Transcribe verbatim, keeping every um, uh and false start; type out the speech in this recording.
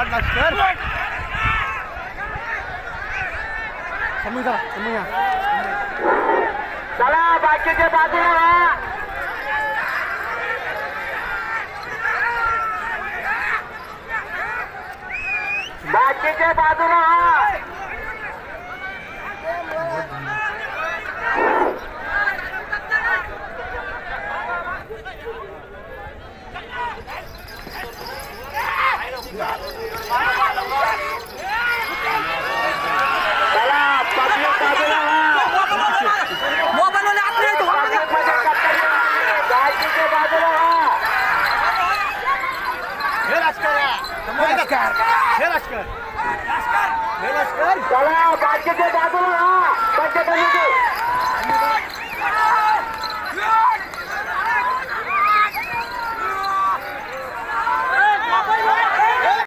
लष्कर समोर जा समोर या चला बाकीचे बाजूला व्हा बाकीचे बाजूला व्हा चला बाकीचे बाजूला